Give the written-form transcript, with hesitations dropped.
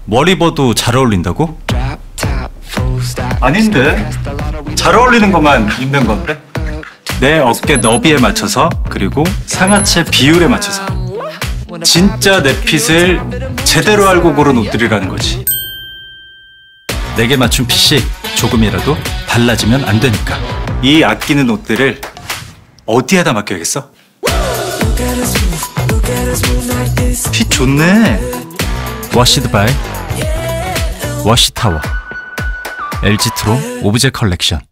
뭘 입어도 잘 어울린다고? 아닌데 잘 어울리는 것만 입는 건데? 내 어깨 너비에 맞춰서, 그리고 상하체 비율에 맞춰서. 진짜 내 핏을 제대로 알고 고른 옷들이라는 거지. 내게 맞춘 핏이 조금이라도 달라지면 안 되니까. 이 아끼는 옷들을 어디에다 맡겨야겠어? 핏 좋네. 워시드 바이 워시타워. LG 트로 오브제 컬렉션.